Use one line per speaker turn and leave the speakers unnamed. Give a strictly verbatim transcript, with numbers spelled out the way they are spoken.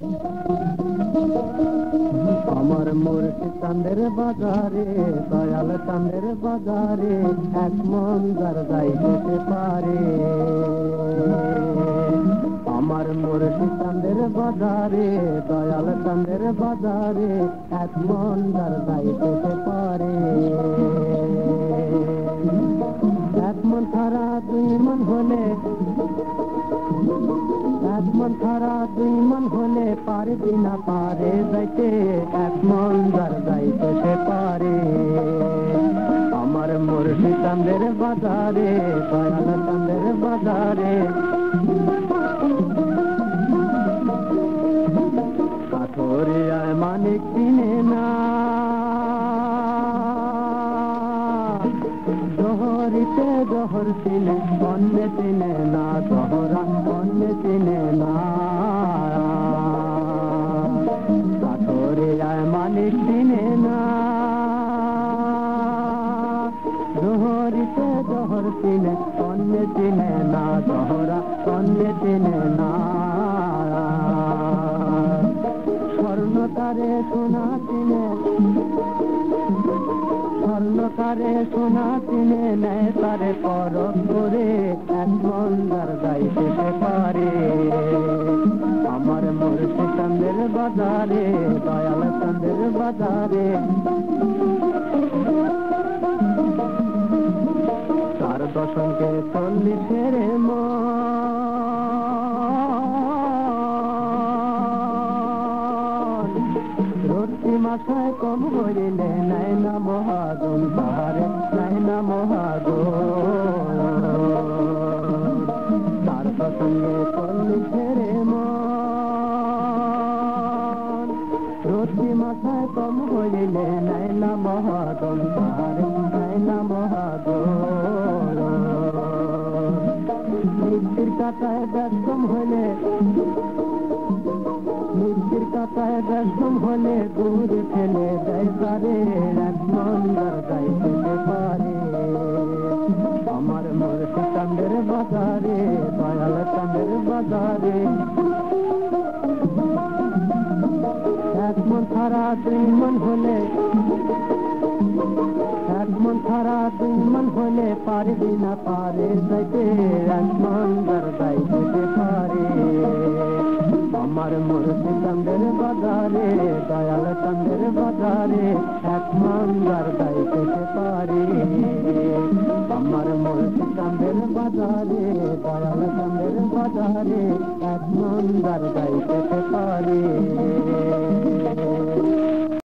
আমার মুর্শিদ চাঁদের বাজারে, দয়াল চাঁদের বাজারে, এক মন যার যাইতে পারে। আমার মুর্শিদ চাঁদের বাজারে, দয়াল চাঁদের বাজারে, এক মন যার যাইতে পারে। এক মন ছাড়া দুই মন হলে, এক মন ছাড়া দুই মন হলে পারবি না পারে যাইতে, এক মন যার যাইতে পারে। আমার মুর্শিদ চাঁদের বাজারে, দয়াল চাঁদের বাজারে, কাঠরিয়ায় মানিক চিনে না, জহরিতে জহর চিনে, অন্য চিনে না, জহরা অন্য চিনে না। কাঠরিয়ায় মানিক চিনে না, জহরিতে জহর চিনে, অন্য চিনে না, জহরা অন্য চিনে না। স্বর্ণকারে সোনা চিনে, স্বর্ণকারে সোনা চিনে নেয় তারে পরখ করে, এক মন যার যাইতে পারে। আমার মুর্শিদ চাঁদের বাজারে, দয়াল চাঁদের বাজারে, চার দশকে চল্লিশের মন, রোটি মাথায় কম হইলে নাই না মহাজন তাহারে, নাই না মহাজন। তার সঙ্গে চল্লিশের মন, রোটি মাথায় কম হইলে নাই না মহাজন তাহারে, নাই না মহাজন। মৃত্যুর কাটায় ব্যস্তম হলে, মৃত্যুর কাটায় ব্যস্তম হলে দূরে ফেলে দেয় তারে, এক মন যার যাইতে পারে। আমার মুর্শিদ চাঁদের বাজারে, দয়াল চাঁদের বাজারে, এক মন ছাড়া দুই মন হলে, এক মন ছাড়া দুই মন হলে পারবি না পারে যাইতে, এক মন যার যাইতে পারে। আমার মুর্শিদ চাঁদের বাজারে, দয়াল চাঁদের বাজারে, এক মন যার যাইতে পারে। আমার মুর্শিদ চাঁদের বাজারে, দয়াল চাঁদের বাজারে, এক মন যার যাইতে পারে।